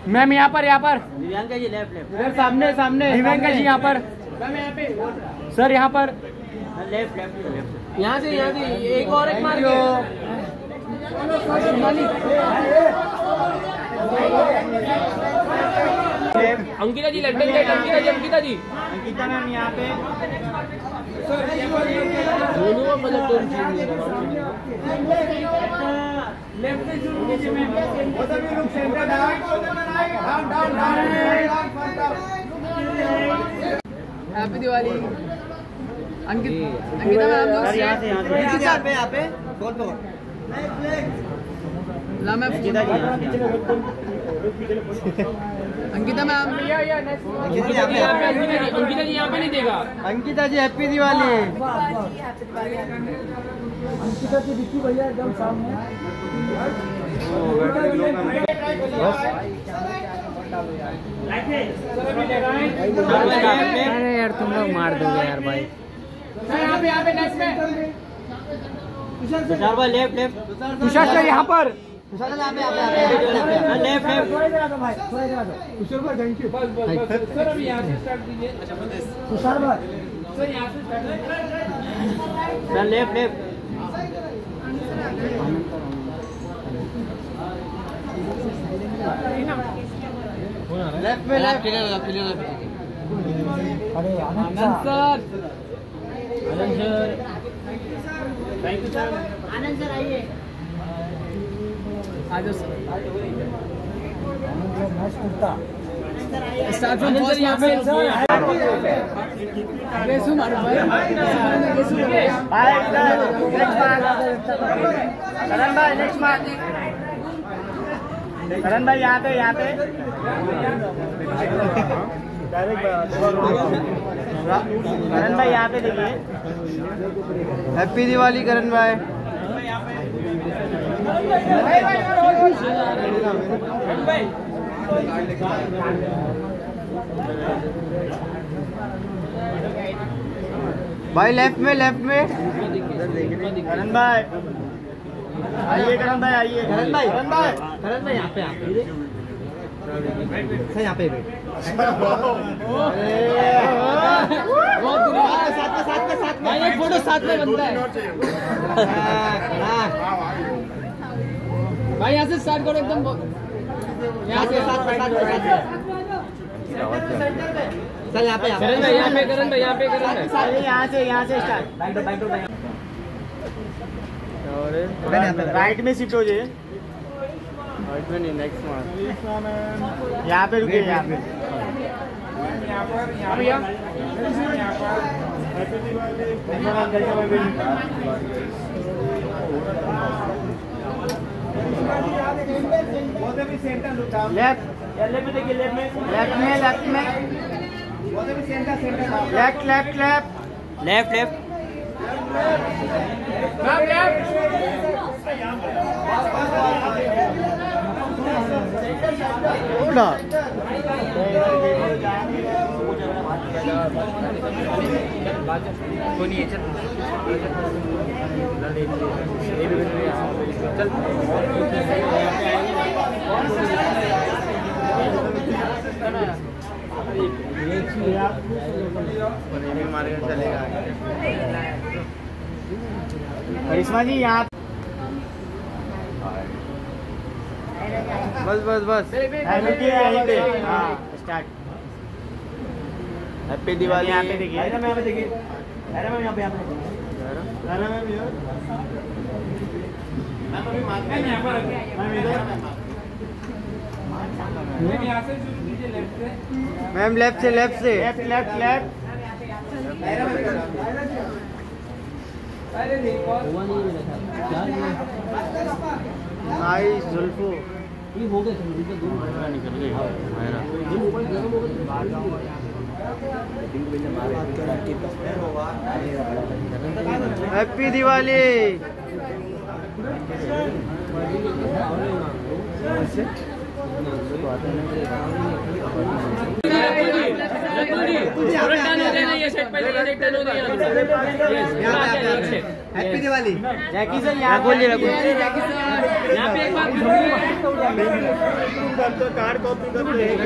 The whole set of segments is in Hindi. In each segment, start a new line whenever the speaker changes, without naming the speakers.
मैम यहाँ पर
दिव्यांका जी लेफ्ट लेफ्ट
सामने सामने दिव्यांका जी यहाँ पर मैम यहाँ पे सर यहाँ पर
लेफ्ट लेफ्ट लेफ्ट
यहाँ से एक और एक मार अंकिता जी लेफ्ट अंकिता जी
मैम यहाँ पे
दोनों मतलब
लेफ्ट से शुरू कीजिए ma'am
happy Diwali Ankita ma'am लोग
यहाँ पे बोल
ला मैं
अंकिता जी
अंकिता मैम अंकिता जी यहाँ पे नहीं देगा
अंकिता जी हैप्पी दिवाली
अंकिता जी दिखी भैया एकदम सामने
अरे यार तुम लोग मार दोगे यार भाई
यहाँ पे नेक्स्ट में
तुषार भाई लेफ्ट लेफ्ट
तुषार सर यहाँ पर
लेफ्ट लेफ्ट
तुषार भाई थैंक यू सर अभी यहाँ से स्टार्ट कीजिए तुषार भाई सर यहाँ से start
sir left left left में लेफ्ट
अरे Anand sir
thank you sir
Anand sir आइए
आ जाओ सर मैच करता
सर
यहाँ पे गेसु मारो भाई
करण भाई नेक्स्ट मार करण भाई यहाँ पे करण भाई यहाँ पे देखिए हैप्पी दिवाली करण भाई भाई लेफ्ट में करण भाई आइए करण भाई आइए करण भाई यहाँ पे सर यहाँ पे
साथ में एक फोटो साथ में बनता है भाई यहाँ से स्टार्ट करो एकदम यहाँ से
सर यहाँ पे
करण भाई यहाँ पे
स्टार्ट राइट में शिफ्ट हो जाइए राइट में नहीं नेक्स्ट मार यहाँ पे रुकिए यहाँ पे लेफ्ट देखिए लेफ्ट में लेफ्ट चलेगा करिश्मा जी यहाँ बस यहीं पे हाँ स्टार्ट हैप्पी दिवाली यहाँ पे देखिए मैम लेफ्ट से लेफ्ट नाइस जुल्फो हो गए निकल गए happy Diwali happy Diwali Jackie sir यहाँ बोलिए यहाँ पे एक बात कार्ड कॉपी कर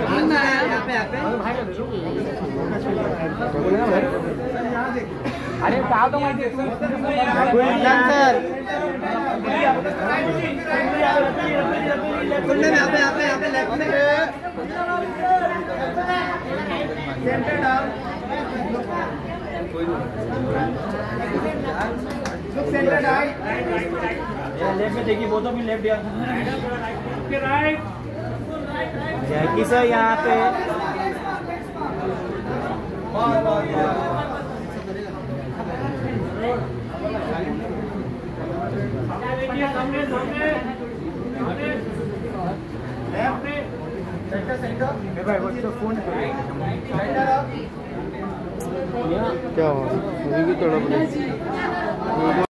अरे कहा तो मैं
सर यहाँ पे लेफ्ट में लेफ्ट में देखिए वो तो भी लेफ्ट यार जैकी सर यहाँ पे क्या हुआ?